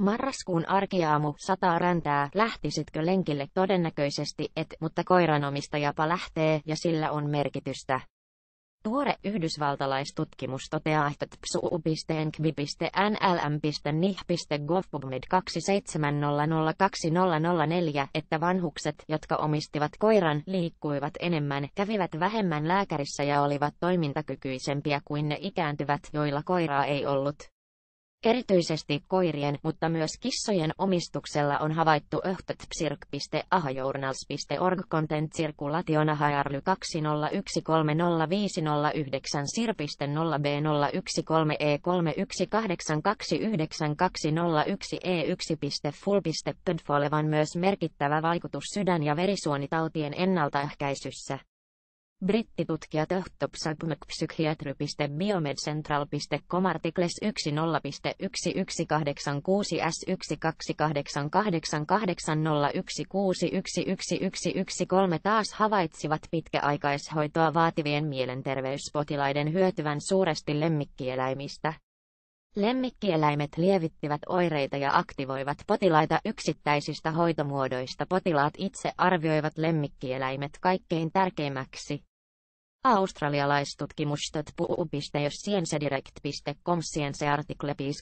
Marraskuun arkiaamu, sataa räntää, lähtisitkö lenkille? Todennäköisesti et, mutta koiranomistaja lähtee ja sillä on merkitystä. Tuore yhdysvaltalaistutkimus toteaa, että psu.nkvi.nlm.nih.gov.med 27002004, että vanhukset, jotka omistivat koiran, liikkuivat enemmän, kävivät vähemmän lääkärissä ja olivat toimintakykyisempiä kuin ne ikääntyvät, joilla koiraa ei ollut. Erityisesti koirien, mutta myös kissojen omistuksella on havaittu öhtötpsirk.ahajournals.org content circulation ahajarly 20130509 sir.0b0130E318291E1.full.pedfolevan myös merkittävä vaikutus sydän- ja verisuonitautien ennaltaehkäisyssä. Brittitutkijat öhtopsykiatry.biomedcentral.com artikles 10.11886S1288801611113 taas havaitsivat pitkäaikaishoitoa vaativien mielenterveyspotilaiden hyötyvän suuresti lemmikkieläimistä. Lemmikkieläimet lievittivät oireita ja aktivoivat potilaita yksittäisistä hoitomuodoista. Potilaat itse arvioivat lemmikkieläimet kaikkein tärkeimmäksi. Australialaistutkimus.pu.sciencedirect.com Science Article 52352827273173003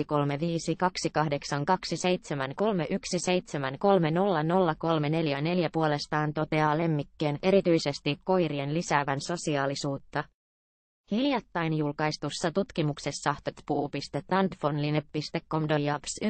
puolestaan toteaa lemmikkien, erityisesti koirien lisäävän sosiaalisuutta. Hiljattain julkaistussa tutkimuksessa pu.tandfonline.com dojaps 10.10800809279791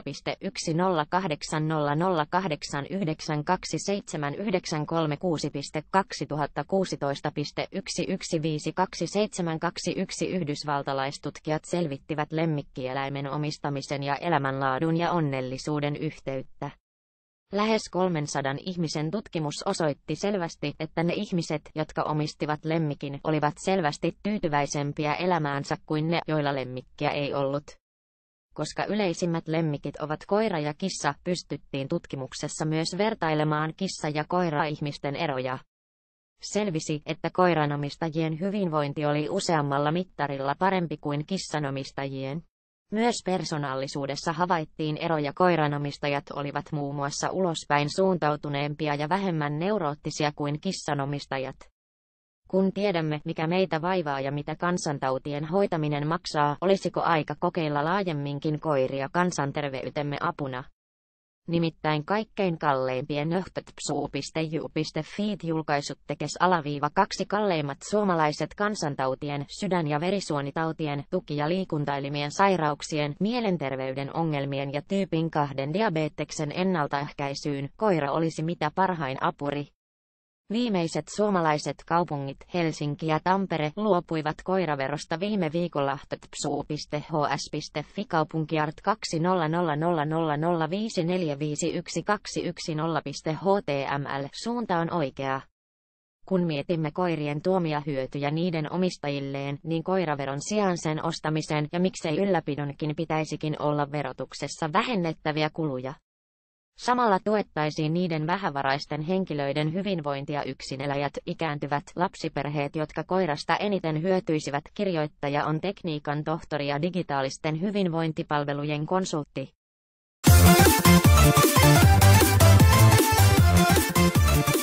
2016.11527271 yhdysvaltalaistutkijat selvittivät lemmikkieläimen omistamisen ja elämänlaadun ja onnellisuuden yhteyttä. Lähes 300 ihmisen tutkimus osoitti selvästi, että ne ihmiset, jotka omistivat lemmikin, olivat selvästi tyytyväisempiä elämäänsä kuin ne, joilla lemmikkiä ei ollut. Koska yleisimmät lemmikit ovat koira ja kissa, pystyttiin tutkimuksessa myös vertailemaan kissa- ja koira-ihmisten eroja. Selvisi, että koiranomistajien hyvinvointi oli useammalla mittarilla parempi kuin kissanomistajien. Myös persoonallisuudessa havaittiin eroja. Koiranomistajat olivat muun muassa ulospäin suuntautuneempia ja vähemmän neuroottisia kuin kissanomistajat. Kun tiedämme, mikä meitä vaivaa ja mitä kansantautien hoitaminen maksaa, olisiko aika kokeilla laajemminkin koiria kansanterveytemme apuna? Nimittäin kaikkein kalleimpien öhtötpsu.ju.feed julkaisut tekes-2 kalleimmat suomalaiset kansantautien, sydän- ja verisuonitautien, tuki- ja liikuntaelimien sairauksien, mielenterveyden ongelmien ja tyypin 2 diabeteksen ennaltaehkäisyyn, koira olisi mitä parhain apuri. Viimeiset suomalaiset kaupungit, Helsinki ja Tampere, luopuivat koiraverosta viime viikolla. Psu.hs.fi kaupunkiart 200005451210.html suunta on oikea. Kun mietimme koirien tuomia hyötyjä niiden omistajilleen, niin koiraveron sijaan sen ostamisen ja miksei ylläpidonkin pitäisikin olla verotuksessa vähennettäviä kuluja. Samalla tuettaisiin niiden vähävaraisten henkilöiden hyvinvointia. Yksineläjät, ikääntyvät, lapsiperheet, jotka koirasta eniten hyötyisivät. Kirjoittaja on tekniikan tohtori ja digitaalisten hyvinvointipalvelujen konsultti.